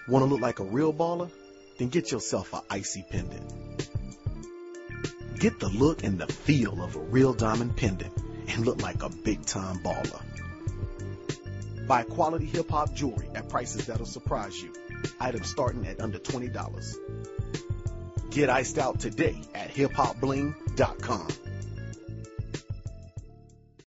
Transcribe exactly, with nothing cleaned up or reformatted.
Want to look like a real baller? Then get yourself an icy pendant. Get the look and the feel of a real diamond pendant and look like a big-time baller. Buy quality hip-hop jewelry at prices that'll surprise you. Items starting at under twenty dollars. Get iced out today at hip hop bling dot com.